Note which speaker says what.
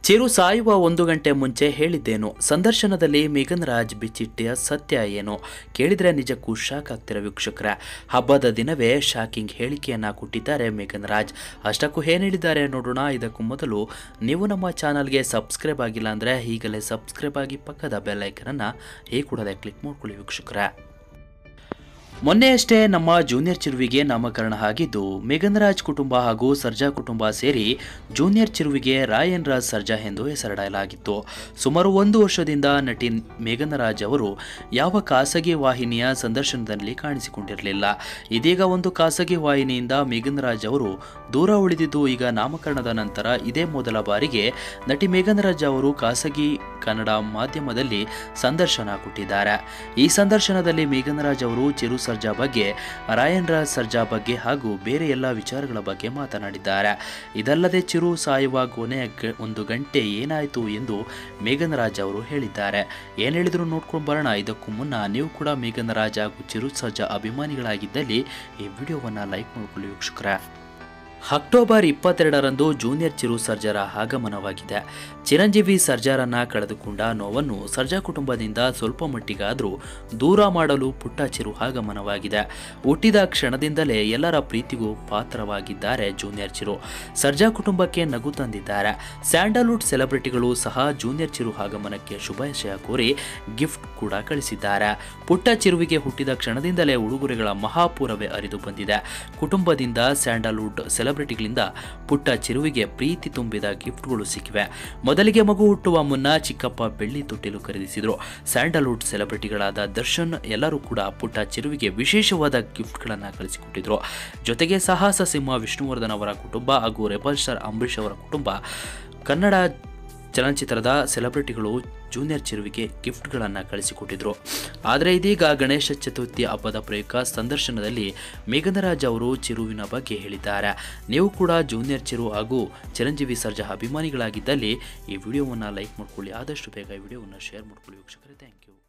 Speaker 1: ಚಿರು ಸಾಯುವ 1 ಗಂಟೆ ಮುಂಚೆ ಹೇಳಿದ್ದೇನು? ಸಂದರ್ಶನದಲ್ಲಿ ಮೇಘನ್ ರಾಜ್ ಬಿಚ್ಚಿಟ್ಟಿಯ ಸತ್ಯ ಏನು? ಕೇಳಿದ್ರೆ ನಿಜಕ್ಕೂ ಶಾಕ್ ಆಗ್ತಿರೋ ವೀಕ್ಷಕರೇ. ಹಬ್ಬದ ದಿನವೇ ಶಾಕಿಂಗ್ ಹೇಳಿಕೆಯನ್ನ ಕೊಟ್ಟಿದ್ದಾರೆ ಮೇಘನ್ ರಾಜ್. ಅಷ್ಟಕ್ಕೂ ಏನು ಹೇಳಿದ್ದಾರೆ ನೋಡೋಣ. ಇದಕ್ಕೂ ಮೊದಲು ನೀವು ನಮ್ಮ ಚಾನಲ್ಗೆ ಸಬ್ಸ್ಕ್ರೈಬ್ ಆಗಿಲ್ಲ ಅಂದರೆ ಈಗಲೇ ಸಬ್ಸ್ಕ್ರೈಬ್ ಆಗಿ ಪಕ್ಕದ ಬೆಲ್ ಐಕನನ್ನು ಈ ಕೂಡಲೇ ಕ್ಲಿಕ್ ಮಾಡ್ಕೊಳ್ಳಿ ವೀಕ್ಷಕರೇ. ಮೊನ್ನೆಯಷ್ಟೇ ನಮ್ಮ ಜೂನಿಯರ್ ಚಿರುವಿಗೆ ನಾಮಕರಣ ಆಗಿದ್ದು, ಮೇಘನ್ ರಾಜ್ ಕುಟುಂಬ ಹಾಗೂ ಸರ್ಜಾ ಕುಟುಂಬ ಸೇರಿ ಜೂನಿಯರ್ ಚಿರುವಿಗೆ ರಾಯನ್ ರಾಜ್ ಸರ್ಜಾ ಎಂದು ಹೆಸರಿಡಲಾಗಿತ್ತು. ಸುಮಾರು 1 ವರ್ಷದಿಂದ ನಟಿ ಮೇಘನ್ ರಾಜ್ ಅವರು ಯಾವ ಖಾಸಗಿ ವಾಹಿನಿಯ ಸಂದರ್ಶನದಲ್ಲಿ ಕಾಣಿಸಿಕೊಂಡಿರಲಿಲ್ಲ. ಇದೀಗ ಒಂದು ಖಾಸಗಿ ವಾಹಿನಿಯಿಂದ ಮೇಘನ್ ರಾಜ್ ಅವರು ದೂರ ಉಳಿದಿದ್ದು, ಈಗ ನಾಮಕರಣದ ನಂತರ ಇದೇ ಮೊದಲ ಬಾರಿಗೆ ನಟಿ ಮೇಘನ್ ರಾಜ್ ಅವರು ಖಾಸಗಿ ಕನ್ನಡ ಮಾಧ್ಯಮದಲ್ಲಿ ಸಂದರ್ಶನ ಕೊಟ್ಟಿದ್ದಾರೆ. ಈ ಸಂದರ್ಶನದಲ್ಲಿ ಮೇಘನ್ ರಾಜ್ ಅವರು ಚಿರು ಸರ್ಜಾ ಬಗ್ಗೆ, ರಾಯನ್ ರಾಜ್ ಸರ್ಜಾ ಬಗ್ಗೆ ಹಾಗೂ ಬೇರೆ ಎಲ್ಲ ವಿಚಾರಗಳ ಬಗ್ಗೆ ಮಾತನಾಡಿದ್ದಾರೆ. ಇದಲ್ಲದೆ ಚಿರು ಸಾಯುವ ಕೊನೆಯ 1 ಗಂಟೆ ಏನಾಯಿತು ಎಂದು ಮೇಘನ್ ರಾಜ್ ಅವರು ಹೇಳಿದ್ದಾರೆ. ಏನು ಹೇಳಿದ್ರು ನೋಡ್ಕೊಂಡು ಬರೋಣ. ಇದಕ್ಕೂ ಮುನ್ನ ನೀವು ಕೂಡ ಮೇಘನ್ ರಾಜ್ ಹಾಗೂ ಚಿರು ಸರ್ಜಾ ಅಭಿಮಾನಿಗಳಾಗಿದ್ದಲ್ಲಿ ಈ ವಿಡಿಯೋವನ್ನು ಲೈಕ್ ಮಾಡ್ಕೊಳ್ಳಿ ವೀಕ್ಷಕರೇ. ಅಕ್ಟೋಬರ್ 22ರಂದು ಜೂನಿಯರ್ ಚಿರು ಸರ್ಜಾರ ಆಗಮನವಾಗಿದೆ. ಚಿರಂಜೀವಿ ಸರ್ಜಾರನ್ನ ಕಳೆದುಕೊಂಡ ನೋವನ್ನು ಸರ್ಜಾ ಕುಟುಂಬದಿಂದ ಸ್ವಲ್ಪ ಮಟ್ಟಿಗಾದರೂ ದೂರ ಮಾಡಲು ಪುಟ್ಟ ಚಿರು ಆಗಮನವಾಗಿದೆ. ಹುಟ್ಟಿದ ಕ್ಷಣದಿಂದಲೇ ಎಲ್ಲರ ಪ್ರೀತಿಗೂ ಪಾತ್ರವಾಗಿದ್ದಾರೆ ಜೂನಿಯರ್ ಚಿರು. ಸರ್ಜಾ ಕುಟುಂಬಕ್ಕೆ ನಗು ತಂದಿದ್ದಾರೆ. ಸ್ಯಾಂಡಲ್ವುಡ್ ಸೆಲೆಬ್ರಿಟಿಗಳು ಸಹ ಜೂನಿಯರ್ ಚಿರು ಆಗಮನಕ್ಕೆ ಶುಭಾಶಯ ಕೋರಿ ಗಿಫ್ಟ್ ಕೂಡ ಕಳಿಸಿದ್ದಾರೆ. ಪುಟ್ಟ ಚಿರುವಿಗೆ ಹುಟ್ಟಿದ ಕ್ಷಣದಿಂದಲೇ ಉಡುಗೊರೆಗಳ ಮಹಾಪೂರವೇ ಹರಿದು ಬಂದಿದೆ. ಕುಟುಂಬದಿಂದ ಸ್ಯಾಂಡಲ್ವುಡ್ ಸೆಲೆಬ್ರಿಟಿಗಳಿಂದ ಪುಟ್ಟ ಚಿರುವಿಗೆ ಪ್ರೀತಿ ತುಂಬಿದ ಗಿಫ್ಟ್ಗಳು ಸಿಕ್ಕಿವೆ. ಮೊದಲಿಗೆ ಮಗು ಹುಟ್ಟುವ ಮುನ್ನ ಚಿಕ್ಕಪ್ಪ ಬೆಳ್ಳಿ ತೊಟ್ಟಿಲು ಖರೀದಿಸಿದರು. ಸ್ಯಾಂಡಲ್ವುಡ್ ಸೆಲೆಬ್ರಿಟಿಗಳಾದ ದರ್ಶನ್ ಎಲ್ಲರೂ ಕೂಡ ಪುಟ್ಟ ಚಿರುವಿಗೆ ವಿಶೇಷವಾದ ಗಿಫ್ಟ್ಗಳನ್ನು ಕಳಿಸಿಕೊಟ್ಟಿದ್ರು. ಜೊತೆಗೆ ಸಾಹಸ ಸಿಂಹ ವಿಷ್ಣುವರ್ಧನ್ ಅವರ ಕುಟುಂಬ ಹಾಗೂ ರೆಬಲ್ ಸ್ಟಾರ್ ಅಂಬರೀಷ್ ಅವರ ಕುಟುಂಬ, ಕನ್ನಡ ಚಲನಚಿತ್ರದ ಸೆಲೆಬ್ರಿಟಿಗಳು ಜೂನಿಯರ್ ಚಿರುವಿಗೆ ಗಿಫ್ಟ್ಗಳನ್ನು ಕಳಿಸಿಕೊಟ್ಟಿದ್ರು. ಆದರೆ ಇದೀಗ ಗಣೇಶ ಚತುರ್ಥಿ ಹಬ್ಬದ ಪ್ರಯುಕ್ತ ಸಂದರ್ಶನದಲ್ಲಿ ಮೇಘನ್ ರಾಜ್ ಅವರು ಚಿರುವಿನ ಬಗ್ಗೆ ಹೇಳಿದ್ದಾರೆ. ನೀವು ಕೂಡ ಜೂನಿಯರ್ ಚಿರು ಹಾಗೂ ಚಿರಂಜೀವಿ ಸರ್ಜಾ ಅಭಿಮಾನಿಗಳಾಗಿದ್ದಲ್ಲಿ ಈ ವಿಡಿಯೋವನ್ನು ಲೈಕ್ ಮಾಡ್ಕೊಳ್ಳಿ. ಆದಷ್ಟು ಬೇಗ ಈ ವಿಡಿಯೋವನ್ನು ಶೇರ್ ಮಾಡ್ಕೊಳ್ಳಿ ವೀಕ್ಷಕರೇ. Thank you.